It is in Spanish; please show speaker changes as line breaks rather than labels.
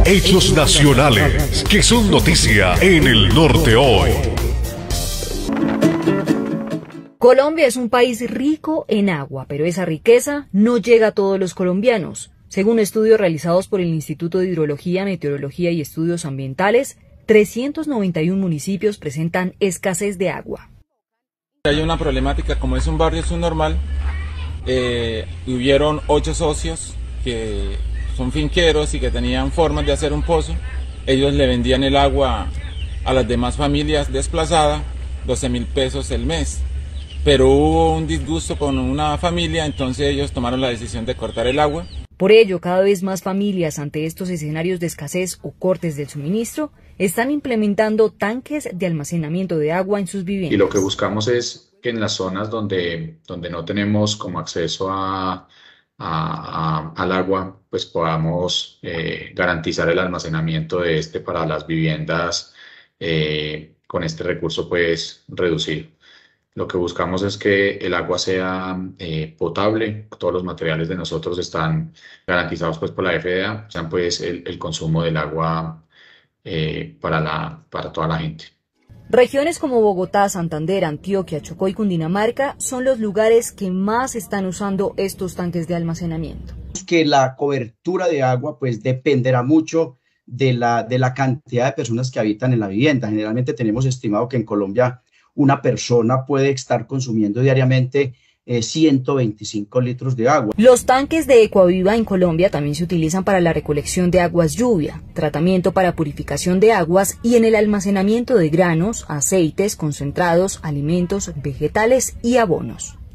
Hechos nacionales que son noticia en el norte hoy.
Colombia es un país rico en agua, pero esa riqueza no llega a todos los colombianos. Según estudios realizados por el Instituto de Hidrología, Meteorología y Estudios Ambientales, 391 municipios presentan escasez de agua.
Hay una problemática, como es un barrio subnormal, hubieron 8 socios que son finqueros y que tenían formas de hacer un pozo. Ellos le vendían el agua a las demás familias desplazadas, 12.000 pesos el mes. Pero hubo un disgusto con una familia, entonces ellos tomaron la decisión de cortar el agua.
Por ello, cada vez más familias ante estos escenarios de escasez o cortes del suministro están implementando tanques de almacenamiento de agua en sus viviendas.
Y lo que buscamos es que en las zonas donde no tenemos como acceso al agua, pues podamos garantizar el almacenamiento de este para las viviendas con este recurso pues reducido. Lo que buscamos es que el agua sea potable, todos los materiales de nosotros están garantizados pues por la FDA, sean pues el consumo del agua para toda la gente.
Regiones como Bogotá, Santander, Antioquia, Chocó y Cundinamarca son los lugares que más están usando estos tanques de almacenamiento.
Que la cobertura de agua pues dependerá mucho de la cantidad de personas que habitan en la vivienda. Generalmente tenemos estimado que en Colombia una persona puede estar consumiendo diariamente 125 litros de agua.
Los tanques de Ecuaviva en Colombia también se utilizan para la recolección de aguas lluvia, tratamiento para purificación de aguas y en el almacenamiento de granos, aceites, concentrados, alimentos, vegetales y abonos.